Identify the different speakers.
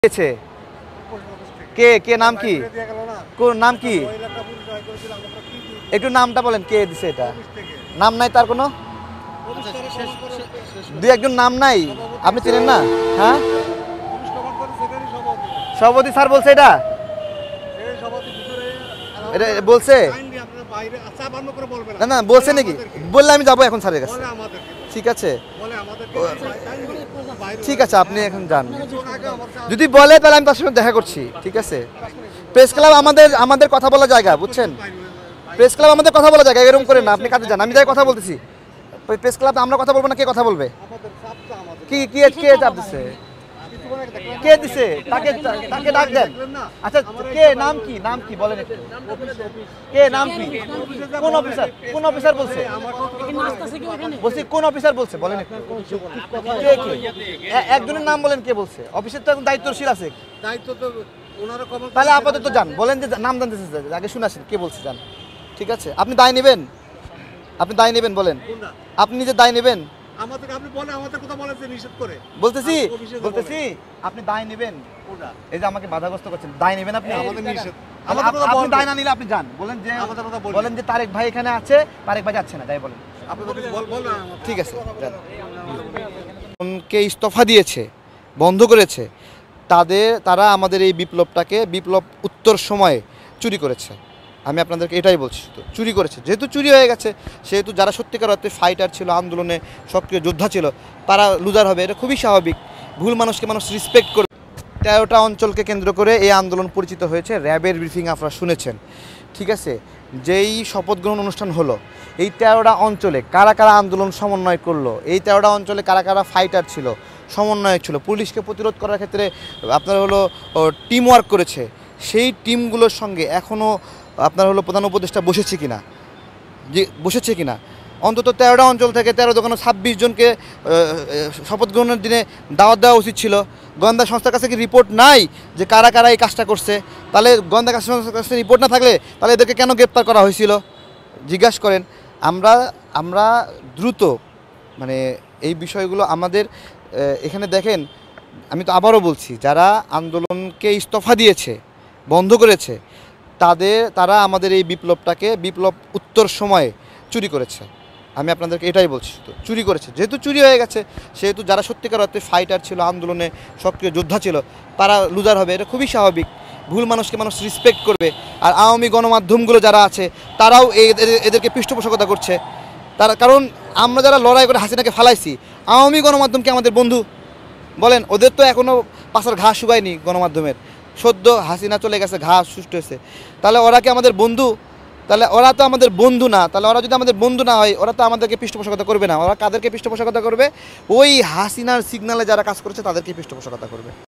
Speaker 1: দিয়েছে কে কে নাম কি কোন নাম কি একটু নামটা বলেন কে দিছে এটা নাম নাই তার কোনো দুই একজন নাম নাই আপনি চেনেন না হ্যাঁ সভাপতি স্যার বলছে এটা এটা বলছে না না বলছে নাকি বললে আমি যাবো এখন স্যারের কাছে ঠিক আছে ঠিক আছে আপনি এখন যান যদি বলে তাহলে আমি তার সঙ্গে দেখা করছি ঠিক আছে প্রেস ক্লাব আমাদের কথা বলা জায়গা বুঝছেন প্রেস ক্লাব আমাদের কথা বলা জায়গা এরকম করেন না আপনি কাজে যান আমি যাই কথা বলতেছি প্রেস ক্লাব আমরা কথা বলবো না কে কথা বলবে কি কি কে চাপ দিচ্ছে কে দিছে তাকে তাকে ডাক দেন আচ্ছা কে নাম কি বলেন একটু কে নাম কি কোন অফিসার বলছে বলছি কোন অফিসার বলছে বলেন একটু কে কে একজনের নাম বলেন কে বলছে অফিসের তো দায়িত্বশীল আছে দায়িত্ব তো ওনারা কম তাহলে আপাতত যান বলেন যে নাম জানতেছেন আগে শুনে আসেন কে বলছে যান ঠিক আছে আপনি দায় নেবেন বলেন আপনি নিজে দায় নেবেন বলতেছি আপনি দায় নেবেন এই যে আমাকে বাধাগ্রস্ত করছেন দায় নেবেন আপনি আপনি দায় না নিলে আপনি যান বলেন যে তারেক ভাই এখানে আছে তারেক ভাই যাচ্ছে না যাই বলেন ঠিক আছে কে ইস্তফা দিয়েছে বন্ধ করেছে তারা আমাদের এই বিপ্লব উত্তর সময়ে চুরি করেছে আমি আপনাদেরকে এটাই বলছি তো চুরি করেছে যেহেতু চুরি হয়ে গেছে সেহেতু যারা সত্যিকার অর্থে ফাইটার ছিল আন্দোলনে সক্রিয় যোদ্ধা ছিল তারা লুজার হবে এটা খুবই স্বাভাবিক ভুল মানুষকে মানুষ রেসপেক্ট করবে 13টা অঞ্চলকে কেন্দ্র করে এই আন্দোলন পরিচিত হয়েছে র্যাবের ব্রিফিং আপনারা শুনেছেন ঠিক আছে যেই শপথ গ্রহণ অনুষ্ঠান হলো এই 13টা অঞ্চলে কারা কারা আন্দোলন সমন্বয় করলো এই 13টা অঞ্চলে কারা কারা ফাইটার ছিল সমন্বয়ক ছিল পুলিশকে প্রতিরোধ করার ক্ষেত্রে আপনার হলো টিম ওয়ার্ক করেছে সেই টিমগুলোর সঙ্গে এখনও আপনার হলো প্রধান উপদেষ্টা বসেছে কিনা অন্তত 13টা অঞ্চল থেকে 13 দোকানে 26 জনকে শপথ গ্রহণের দিনে দাওয়াত দেওয়া উচিত ছিল গোয়েন্দা সংস্থার কাছে কি রিপোর্ট নাই যে কারা কারা এই কাজটা করছে তাহলে গোয়েন্দা সংস্থার কাছে রিপোর্ট না থাকলে তাহলে এদেরকে কেন গ্রেপ্তার করা হয়েছিল জিজ্ঞাসা করেন আমরা দ্রুত মানে এই বিষয়গুলো আমাদের এখানে দেখেন আমি তো আবারও বলছি যারা আন্দোলনকে ইস্তফা দিয়েছে বন্ধ করেছে তারা আমাদের এই বিপ্লব উত্তর সময়ে চুরি করেছে আমি আপনাদেরকে এটাই বলছি তো চুরি করেছে যেহেতু চুরি হয়ে গেছে সেহেতু যারা সত্যিকার অর্থে ফাইটার ছিল আন্দোলনে সক্রিয় যোদ্ধা ছিল তারা লুজার হবে এটা খুবই স্বাভাবিক ভুল মানুষকে মানুষ রেসপেক্ট করবে আর আওয়ামী গণমাধ্যমগুলো যারা আছে তারাও এদেরকে পৃষ্ঠপোষকতা করছে কারণ আমরা যারা লড়াই করে হাসিনাকে ফালাইছি আওয়ামী গণমাধ্যমকে আমাদের বন্ধু বলেন ওদের তো এখনও পাশার ঘাস শুকায়নি গণমাধ্যমের সদ্য হাসিনা চলে গেছে ঘাস সুষ্ঠু হয়েছে তাহলে ওরা কি আমাদের বন্ধু তাহলে ওরা তো আমাদের বন্ধু না তাহলে ওরা যদি আমাদের বন্ধু না হয় ওরা তো আমাদেরকে পৃষ্ঠপোষকতা করবে না ওরা কাদেরকে পৃষ্ঠপোষকতা করবে ওই হাসিনার সিগনালে যারা কাজ করেছে তাদেরকে পৃষ্ঠপোষকতা করবে